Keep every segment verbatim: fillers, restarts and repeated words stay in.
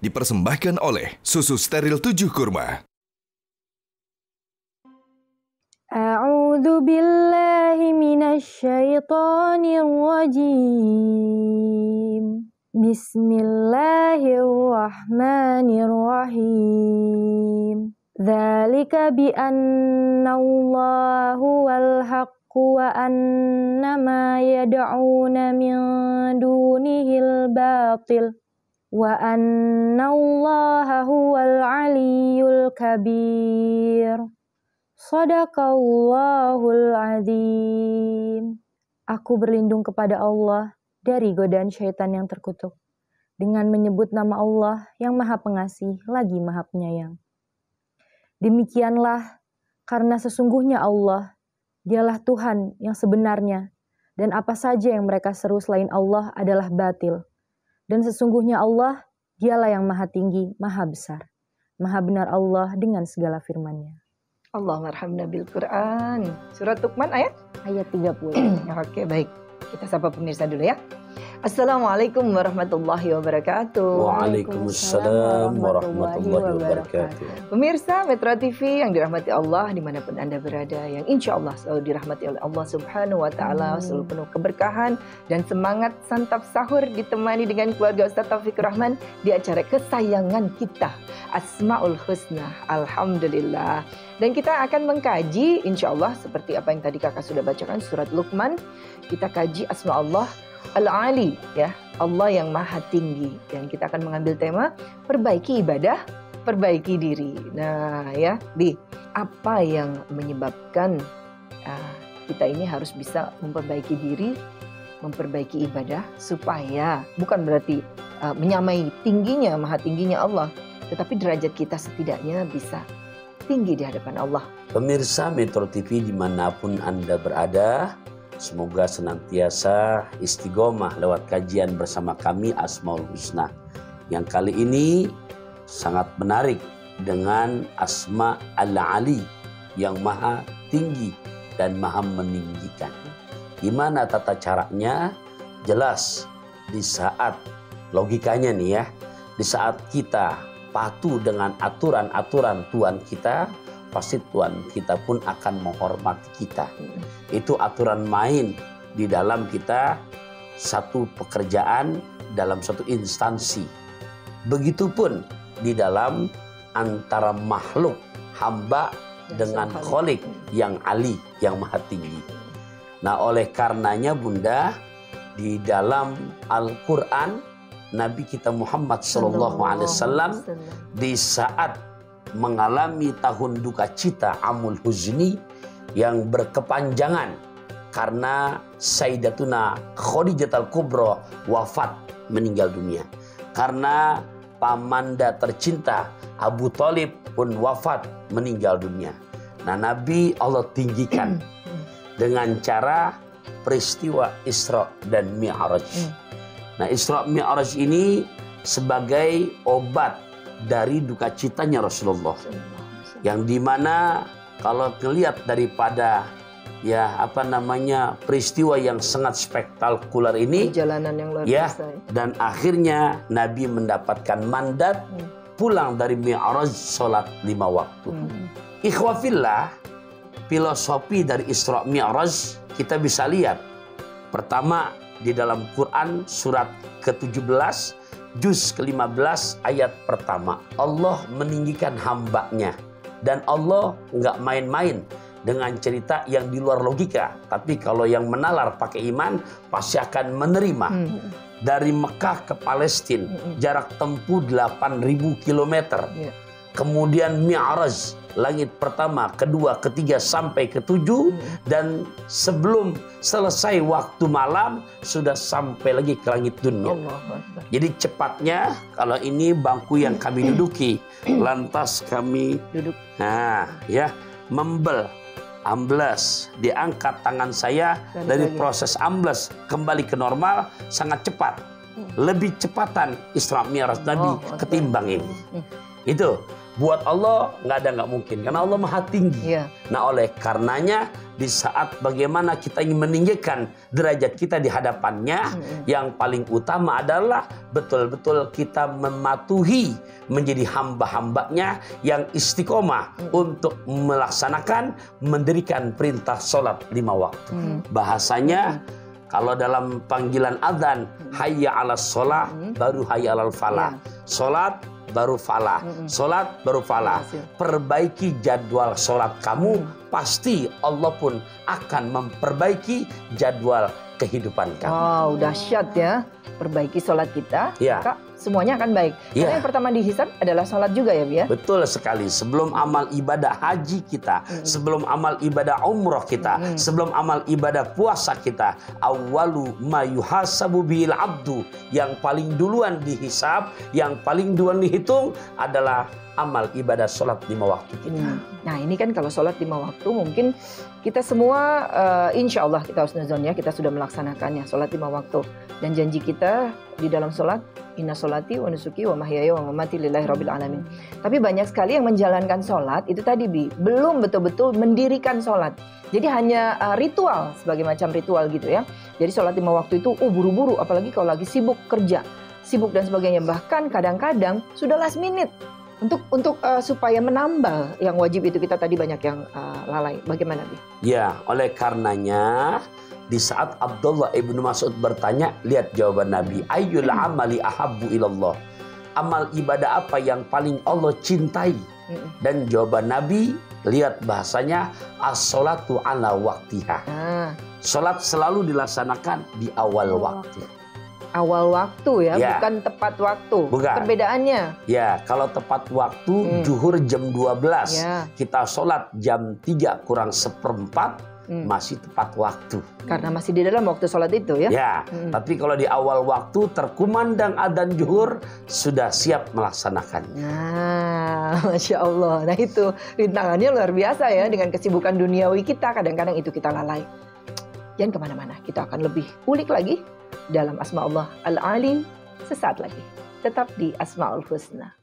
Dipersembahkan oleh Susu Steril tujuh Kurma. A'udzu billahi minasy syaithanir rajim. Bismillahirrahmanirrahim. Dzalika bi annallaha huwal haqqu wa annama yad'una min dunihil batil wa annallaha huwal aliyyul kabir. Shadaqallahul azim. Aku berlindung kepada Allah dari godaan syaitan yang terkutuk dengan menyebut nama Allah yang Maha Pengasih lagi Maha Penyayang. Demikianlah karena sesungguhnya Allah, Dialah Tuhan yang sebenarnya, dan apa saja yang mereka seru selain Allah adalah batil. Dan sesungguhnya Allah, Dialah yang Maha Tinggi, Maha Besar. Maha benar Allah dengan segala firman-Nya. Allahumma arhamna bil Quran. Surat Luqman ayat? Ayat tiga puluh. Oke, baik. Kita sapa pemirsa dulu ya. Assalamualaikum warahmatullahi wabarakatuh. Waalaikumsalam warahmatullahi wabarakatuh. Pemirsa Metro T V yang dirahmati Allah dimanapun Anda berada, yang insya Allah selalu dirahmati oleh Allah Subhanahu Wa Taala, selalu penuh keberkahan dan semangat santap sahur ditemani dengan keluarga Ustaz Taufikur Rahman di acara kesayangan kita Asmaul Husna. Alhamdulillah. Dan kita akan mengkaji insya Allah seperti apa yang tadi kakak sudah bacakan surat Luqman. Kita kaji Asma Allah Al-Ali, ya, Allah yang Maha Tinggi. Dan kita akan mengambil tema perbaiki ibadah, perbaiki diri. Nah, ya, Bi, apa yang menyebabkan uh, kita ini harus bisa memperbaiki diri, memperbaiki ibadah supaya bukan berarti uh, menyamai tingginya, Maha Tingginya Allah, tetapi derajat kita setidaknya bisa tinggi di hadapan Allah. Pemirsa Metro T V dimanapun Anda berada, semoga senantiasa istiqomah lewat kajian bersama kami Asmaul Husna. Yang kali ini sangat menarik dengan Asma Al-Ali yang Maha Tinggi dan Maha Meninggikan. Gimana tata caranya? Jelas di saat logikanya nih ya, di saat kita patuh dengan aturan-aturan Tuhan kita, pasti Tuhan kita pun akan menghormati kita. Itu aturan main di dalam kita satu pekerjaan dalam satu instansi. Begitupun di dalam antara makhluk hamba dengan Khalik yang Ali, yang Maha Tinggi. Nah, oleh karenanya Bunda, di dalam Al-Quran Nabi kita Muhammad Sallallahu Alaihi Wasallam di saat mengalami tahun duka cita Amul Huzni yang berkepanjangan karena Sayyidatuna Khadijatul Kubra wafat, meninggal dunia. Karena pamanda tercinta Abu Thalib pun wafat, meninggal dunia. Nah, Nabi Allah tinggikan dengan cara peristiwa Isra dan Mi'raj. Nah, Isra Mi'raj ini sebagai obat dari duka citanya Rasulullah, yang dimana kalau melihat daripada ya apa namanya peristiwa yang sangat spektakuler ini, perjalanan yang luar ya, biasa, dan akhirnya Nabi mendapatkan mandat hmm. pulang dari Mi'raj sholat lima waktu. Hmm. Ikhwafillah, filosofi dari Isra Mi'raj kita bisa lihat. Pertama, di dalam Quran surat ke tujuh belas juz ke lima belas ayat pertama, Allah meninggikan hambanya, dan Allah nggak main-main dengan cerita yang di luar logika. Tapi kalau yang menalar pakai iman pasti akan menerima. Hmm. Dari Mekah ke Palestina hmm. jarak tempuh delapan ribu kilometer. Yeah. Kemudian Mi'raj, langit pertama, kedua, ketiga, sampai ketujuh. Hmm. Dan sebelum selesai waktu malam, sudah sampai lagi ke langit dunia. Jadi cepatnya, kalau ini bangku yang kami duduki, lantas kami duduk. Nah, ya, membel, ambles, diangkat tangan saya dan dari lagi. Proses ambles kembali ke normal sangat cepat. Lebih cepatan Isra Mi'raj Nabi oh, ketimbang ini. Hmm. Itu. Buat Allah nggak ada nggak mungkin, karena Allah maha tinggi. Iya. Nah oleh karenanya di saat bagaimana kita ingin meninggikan derajat kita di hadapannya, hmm. yang paling utama adalah betul-betul kita mematuhi menjadi hamba-hambanya yang istiqomah hmm. untuk melaksanakan, mendirikan perintah sholat lima waktu. Hmm. Bahasanya hmm. kalau dalam panggilan adzan, hmm. hayya ala sholah, hmm. baru hayya alal falah. Ya. Sholat baru falah, mm-mm. sholat baru falah. Perbaiki jadwal sholat kamu, mm. pasti Allah pun akan memperbaiki jadwal kehidupan kamu. Wow, dahsyat ya. Perbaiki sholat kita, ya. Kak, semuanya akan baik. Ya. Karena yang pertama dihisab adalah sholat juga ya, Bi ya? Betul sekali. Sebelum amal ibadah haji kita, mm. sebelum amal ibadah umroh kita, mm. sebelum amal ibadah puasa kita, awalu ma yuhasabu bil abdu, yang paling duluan dihisab, yang paling duluan dihitung adalah amal ibadah sholat lima waktu kita. Hmm. Nah ini kan kalau sholat lima waktu mungkin kita semua uh, insya Allah kita husnuzon ya, kita sudah melaksanakannya sholat lima waktu. Dan janji kita di dalam sholat, inna sholati wa nusuki wa mahyaya wa mamati lillahi rabbil alamin. Tapi banyak sekali yang menjalankan sholat itu tadi Bi, belum betul-betul mendirikan sholat. Jadi hanya uh, ritual, sebagai macam ritual gitu ya. Jadi sholat lima waktu itu oh buru-buru, apalagi kalau lagi sibuk kerja, sibuk dan sebagainya. Bahkan kadang-kadang sudah last minute. Untuk untuk uh, supaya menambal yang wajib itu kita tadi banyak yang uh, lalai. Bagaimana, Bi? Ya, oleh karenanya di saat Abdullah ibnu Mas'ud bertanya, lihat jawaban Nabi, ayyul amali ahabbu ilallah. Amal ibadah apa yang paling Allah cintai? Dan jawaban Nabi, lihat bahasanya, as-sholatu ala waktiha. Ah. Sholat selalu dilaksanakan di awal waktu. Awal waktu ya, ya, bukan tepat waktu. Bukan. Perbedaannya. Ya, kalau tepat waktu hmm. zuhur jam dua belas, ya. Kita sholat jam tiga kurang seperempat, hmm. masih tepat waktu. Karena masih di dalam waktu sholat itu ya. Ya, hmm. tapi kalau di awal waktu terkumandang adzan zuhur, sudah siap melaksanakannya. Nah, Masya Allah. Nah itu rintangannya luar biasa ya, dengan kesibukan duniawi kita, kadang-kadang itu kita lalai. Jangan kemana-mana, kita akan lebih ulik lagi dalam Asma Allah Al-Alim sesaat lagi. Tetap di Asmaul Husna.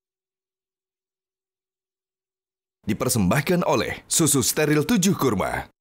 Dipersembahkan oleh Susu Steril tujuh Kurma.